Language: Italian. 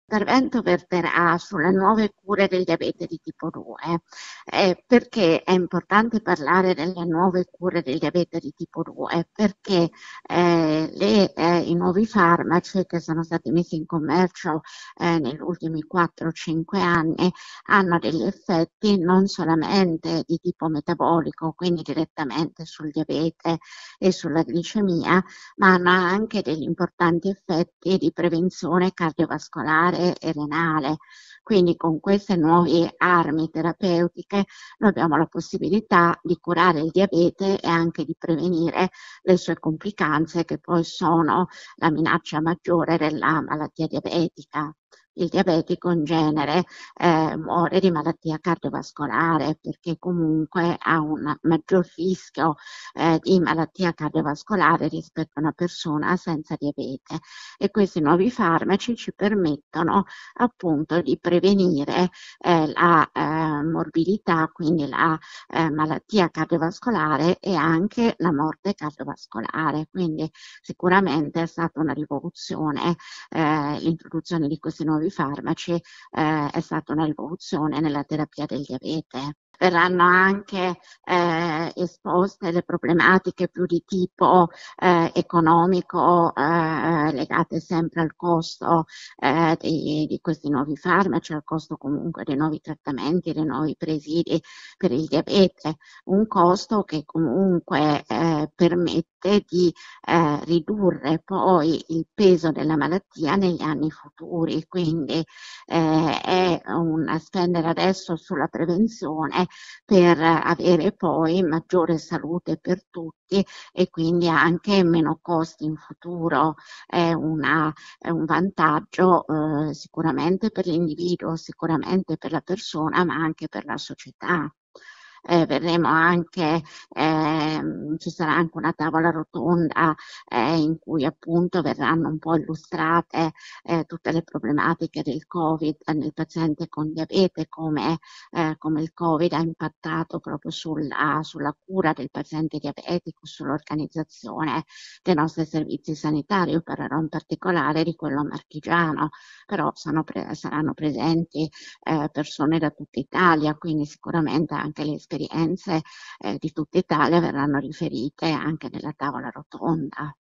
L'intervento verterà sulle nuove cure del diabete di tipo 2. Perché è importante parlare delle nuove cure del diabete di tipo 2? Perché i nuovi farmaci che sono stati messi in commercio negli ultimi 4-5 anni hanno degli effetti non solamente di tipo metabolico, quindi direttamente sul diabete e sulla glicemia, ma hanno anche degli importanti effetti di prevenzione cardiovascolare e renale. Quindi con queste nuove armi terapeutiche noi abbiamo la possibilità di curare il diabete e anche di prevenire le sue complicanze, che poi sono la minaccia maggiore della malattia diabetica. Il diabetico in genere muore di malattia cardiovascolare perché comunque ha un maggior rischio di malattia cardiovascolare rispetto a una persona senza diabete, e questi nuovi farmaci ci permettono appunto di prevenire la morbidità, quindi la malattia cardiovascolare e anche la morte cardiovascolare. Quindi sicuramente è stata una rivoluzione, l'introduzione di questi nuovi farmaci è stata una rivoluzione nella terapia del diabete. Verranno anche esposte le problematiche più di tipo economico, legate sempre al costo di questi nuovi farmaci, al costo comunque dei nuovi trattamenti, dei nuovi presidi per il diabete, un costo che comunque permette di ridurre poi il peso della malattia negli anni futuri. Quindi è un spendere adesso sulla prevenzione per avere poi maggiore salute per tutti e quindi anche meno costi in futuro. È un vantaggio sicuramente per l'individuo, sicuramente per la persona, ma anche per la società. Vedremo anche, ci sarà anche una tavola rotonda in cui appunto verranno un po' illustrate tutte le problematiche del Covid nel paziente con diabete, come il Covid ha impattato proprio sulla cura del paziente diabetico, sull'organizzazione dei nostri servizi sanitari. Io parlerò in particolare di quello marchigiano, però saranno presenti persone da tutta Italia, quindi sicuramente anche le esperienze di tutta Italia verranno riferite anche nella tavola rotonda.